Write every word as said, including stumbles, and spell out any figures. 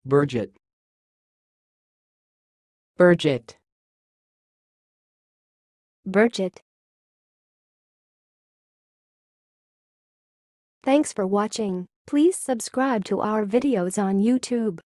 Birgit. Birgit. Birgit. Thanks for watching. Please subscribe to our videos on YouTube.